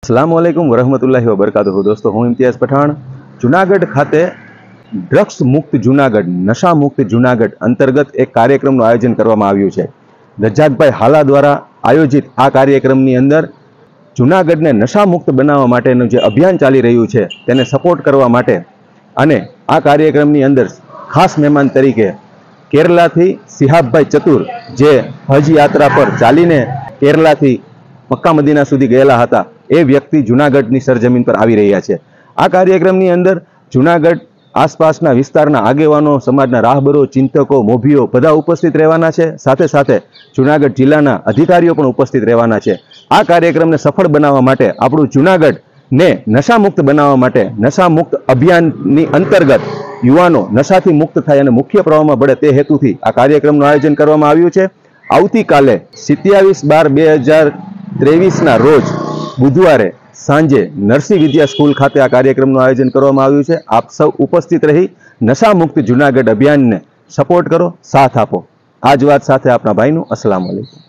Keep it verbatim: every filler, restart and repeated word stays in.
अस्सलामुअलैकुम वरहमतुल्लाहि वबरकातुहू। दोस्तों, हूँ इम्तियाज़ पठाण जूनागढ़ खाते ड्रग्स मुक्त जूनागढ़ नशा मुक्त जूनागढ़ अंतर्गत एक कार्यक्रमનું આયોજન કરવામાં આવ્યું છે। રજાકભાઈ હાલા દ્વારા આયોજિત આ કાર્યક્રમની અંદર જૂનાગઢને નશા મુક્ત બનાવવા માટેનું જે અભિયાન ચાલી રહ્યું છે તેને સપોર્ટ કરવા માટે અને આ કાર્યક્રમની અંદર ખાસ મહેમાન તરીકે કેરલાથી સિહાબભાઈ ચતુર જે હજ યાત્રા પર ચાલીને કેરલાથી મક્કા મદીના સુધી ગયેલા હતા એ વ્યક્તિ જૂનાગઢની સરજમીન પર આવી રહ્યા છે। આ કાર્યક્રમની અંદર જૂનાગઢ આસપાસના વિસ્તારના આગેવાનો, સમાજના રાહબરો, ચિંતકો, મોભીઓ બધા ઉપસ્થિત રહેવાના છે। સાથે સાથે જૂનાગઢ જિલ્લાના અધિકારીઓ પણ ઉપસ્થિત રહેવાના છે। આ કાર્યક્રમને સફળ બનાવવા માટે આપણું જૂનાગઢને નશામુક્ત બનાવવા માટે નશા મુક્ત અભિયાનની અંતર્ગત યુવાનો નશાથી મુક્ત થાય અને મુખ્ય પ્રવાહમાં પડે તે હેતુથી આ કાર્યક્રમનું આયોજન કરવામાં આવ્યું છે। આવતીકાલે સત્યાવીસ બાર બે હજાર ત્રેવીસના રોજ બુધવારે સાંજે નરસિંહ વિદ્યા સ્કૂલ ખાતે આ કાર્યક્રમનું આયોજન કરવામાં આવ્યું છે। આપ સૌ ઉપસ્થિત રહી નશા મુક્ત જૂનાગઢ અભિયાનને સપોર્ટ કરો, સાથ આપો। આ જ વાત સાથે આપણા ભાઈનું અસ્સલામુ અલૈકુમ।